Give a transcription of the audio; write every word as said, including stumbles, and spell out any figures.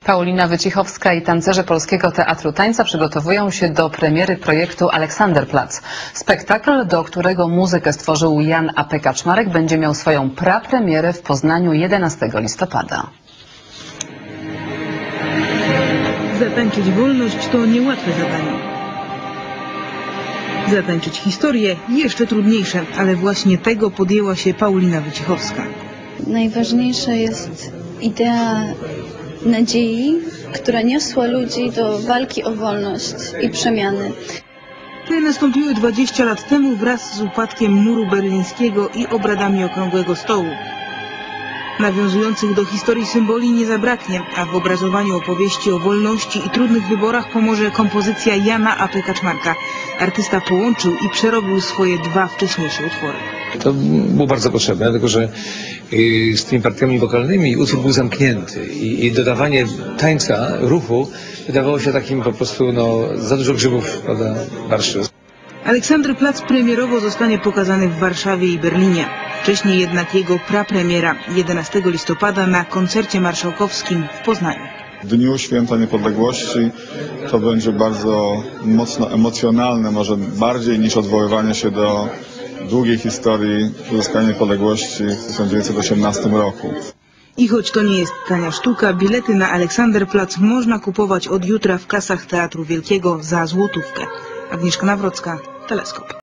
Paulina Wycichowska i tancerze Polskiego Teatru Tańca przygotowują się do premiery projektu Aleksanderplatz. Spektakl, do którego muzykę stworzył Jan A P Kaczmarek, będzie miał swoją prapremierę w Poznaniu jedenastego listopada. Zatańczyć wolność to niełatwe zadanie. Zatańczyć historię jeszcze trudniejsze, ale właśnie tego podjęła się Paulina Wycichowska. Najważniejsza jest idea nadziei, która niosła ludzi do walki o wolność i przemiany. Te nastąpiły dwadzieścia lat temu wraz z upadkiem muru berlińskiego i obradami Okrągłego Stołu. Nawiązujących do historii symboli nie zabraknie, a w obrazowaniu opowieści o wolności i trudnych wyborach pomoże kompozycja Jana A P Kaczmarka. Artysta połączył i przerobił swoje dwa wcześniejsze utwory. To było bardzo potrzebne, dlatego że z tymi partiami wokalnymi utwór był zamknięty i, i dodawanie tańca, ruchu wydawało się takim po prostu no, za dużo grzybów, prawda, barszczu. Aleksanderplatz premierowo zostanie pokazany w Warszawie i Berlinie. Wcześniej jednak jego prapremiera jedenastego listopada na koncercie marszałkowskim w Poznaniu. W Dniu Święta Niepodległości to będzie bardzo mocno emocjonalne, może bardziej niż odwoływanie się do długiej historii uzyskania niepodległości w tysiąc dziewięćset osiemnastym roku. I choć to nie jest tania sztuka, bilety na Aleksanderplatz można kupować od jutra w kasach Teatru Wielkiego za złotówkę. Agnieszka Nawrocka, Teleskop.